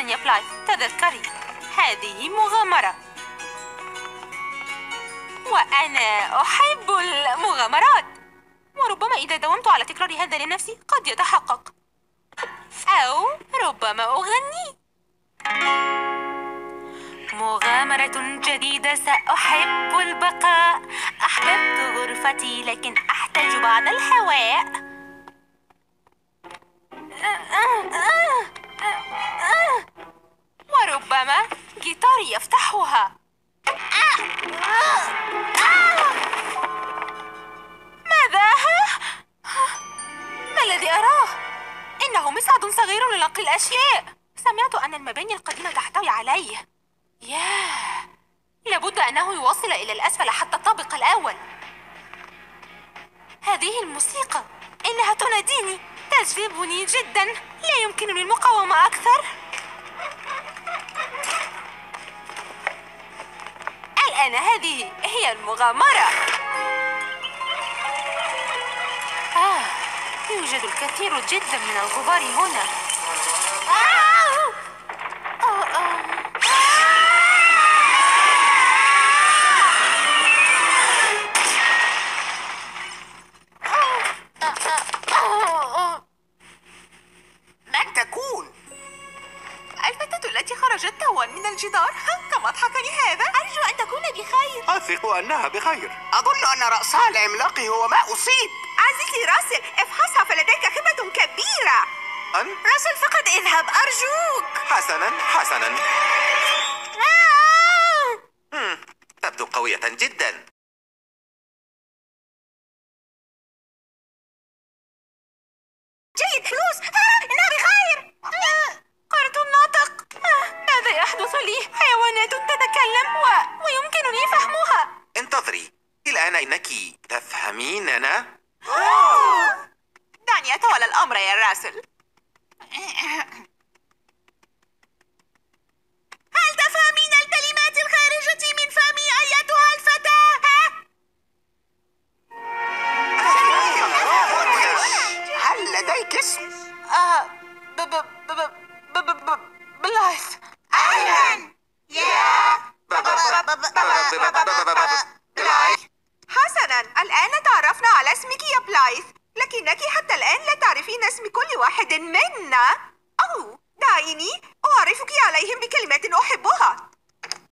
حسناً يا بلاي، تذكري هذه مغامرة، وأنا أحب المغامرات، وربما إذا داومت على تكرار هذا لنفسي قد يتحقق، أو ربما أغني. مغامرة جديدة، سأحب البقاء، أحببت غرفتي لكن أحتاج بعض الهواء. وربما جيتاري يفتحها. ماذا؟ ما الذي أراه؟ إنه مصعد صغير لنقل الأشياء. سمعت أن المباني القديمة تحتوي عليه. ياه، لابد أنه يوصل إلى الأسفل حتى الطابق الأول. هذه الموسيقى إنها تناديني، تجذبني جدا، لا يمكنني المقاومة أكثر. الآن هذه هي المغامرة. يوجد الكثير جدا من الغبار هنا. من تكون؟ الفتاة التي خرجت توا من الجدار؟ كم أضحكني هذا. أرجو أن تكون بخير. أثق أنها بخير. أظن أن رأسها العملاق هو ما أصيب. عزيزي راسل، افحصها، فلديك خبرة كبيرة. راسل فقط اذهب أرجوك. حسنا. تبدو قوية جدا. جيد، فلوس. إنها بخير. قررت النطق. ماذا يحدث لي؟ حيوانات تتكلم ويمكنني فهمها. انتظري، الآن إنك تفهميننا؟ دعني أتولى الأمر يا راسل. هل تفهمين الكلمات الخارجة من فمي أيتها الفتاة؟ هل لديك اسم؟